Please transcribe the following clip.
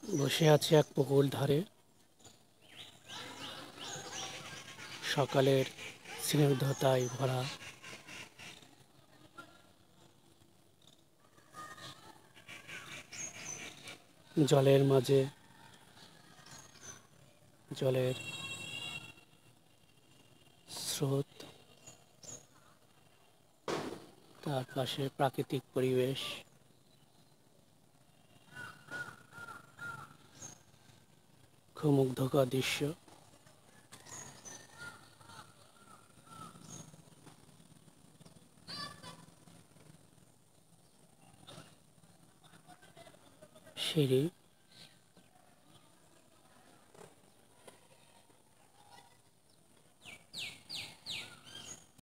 বসে আছি এক পুকুর ধারে। সকালের স্নিগ্ধতায় ভরা জলের মাঝে জলের স্রোত, তার পাশে প্রাকৃতিক পরিবেশ, খুব মুগ্ধকর দৃশ্য। সিঁড়ি